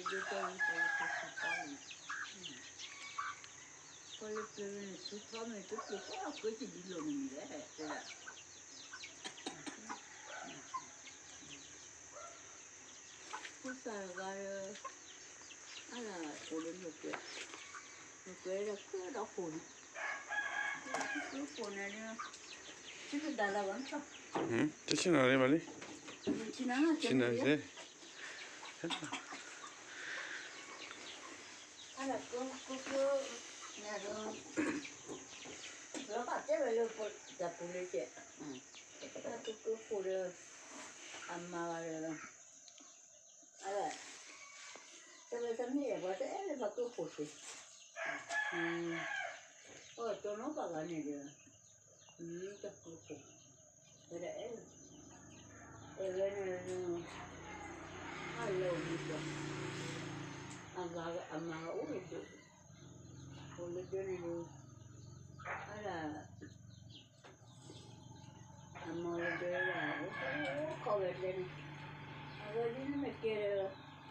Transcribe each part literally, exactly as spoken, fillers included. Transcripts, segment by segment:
되던 sultani. Quello sultani tutto qua così dicono che Kusargara ala kolon ke ke ra ke ra kon ke kon ne chiku dala vansa 응? 치나래 빨리. chinas 치나세. ala ko ko ko na ro ro ka te velo por da pulete ah ko ko por amma ala ala te ve también va te le va ko por mm oh to no paga ni de ni ta ko ko era él él era allo dico amma amma uri do Oleh dia ni ada amma dia lah kau dia ni agak dia ni mikir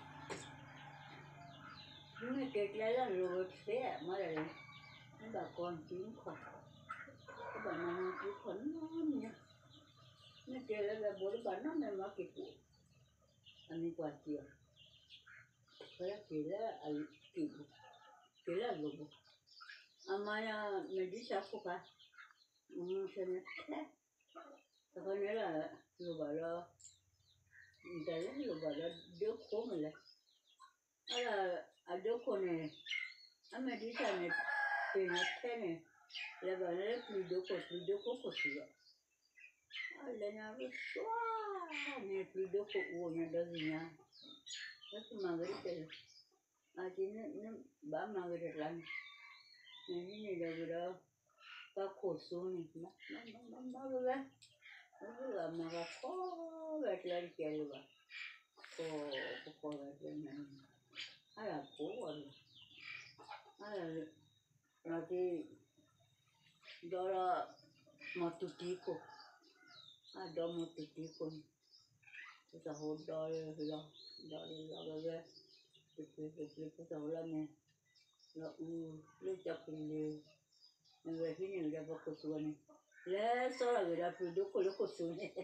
dia mikir lah lewat saya malah ni bakon tin kau kau mana tu kau ni mikir lah boleh mana memang kita ani kuat dia kalau kita al kita kita logo Amaya medisa kuka, umusanya teh, takkan era lubara, dalam lubara doko mula, ala adoko ne, amedisa ne, tena tene, lebara pidoko pidoko kosia, ala nyaru sua ne pidoko uonya dazinya, tapi magari ati ne ne ba magari lan. Ini ni dah berapa tak kosong ni, mana mana mana berapa, berapa mana kau betul kaya berapa, kau kau betul mana, ada kau ada, ada nanti dora matu tiko, ada matu tiko ni, kita hot dora lah, dora lah berapa, kita kita kita hola ni. Là u lấy chọc thì người khi nhìn ra vào cuộc sống này lẽ sau là người ta phụ được cuộc cuộc sống này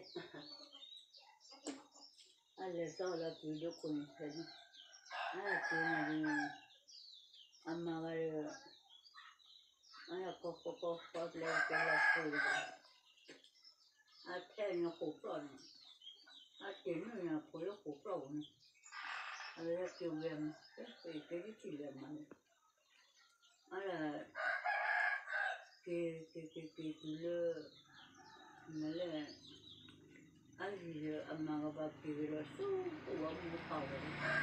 à lẽ sau là phụ được cuộc này à thì mà anh mà cái anh là có có có có lấy cái là phụ à theo nó phụ rồi à chính là nó phụ được phụ rồi à lẽ kiểu làm cái cái cái gì làm mà ala que que que que le mele alvile amaga ba kivira su wa mu kawa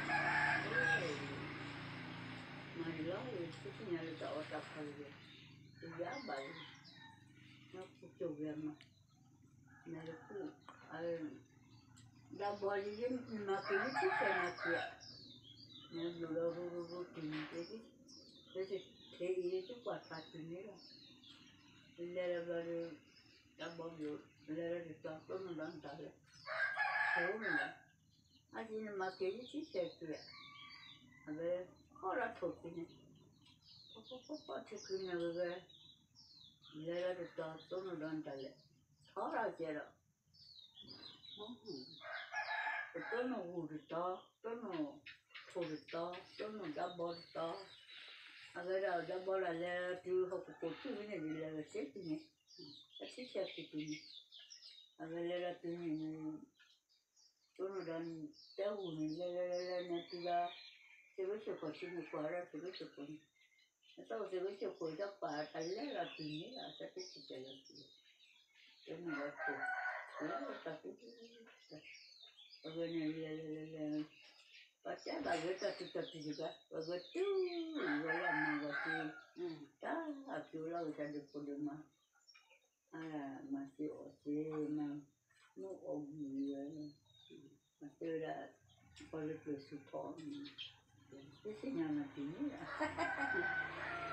marila itu nyari ta otak kali ya bal na puto verma na ku al da boli je ma ke ni se na kia na lo lo lo lo tin ke ke ke ini tu kuat hati ni lah. Lera baru dah bawa, lera kita pun orang tak le. Tahu mana? Aje ni makan ni sih sekali. Abe orang thok ni. Apa apa apa cakap ni abe lera kita pun orang tak le. Thora jera. Hmm. Itu no urita, itu no thorita, itu no dabarita. Agar ada bola lera tu hok kotu ni ni lera seti ni, seti seti tu ni. Agar lera tu ni ni, tu orang tahu ni lera lera ni tu lah, sebab sebab ni kuara sebab sebab ni. Atau sebab sebab dah part lera tu ni lah, seti seti lera tu. Tu ni waktu, lera tapi agar ni lera lera. Pasal bagai tak tu tapi juga bagai tu, wala mangati, dah aku lah kita di Puduma, ah masih osih mang, no ogi masih ada kalau tu suton, itu sih nama ini lah.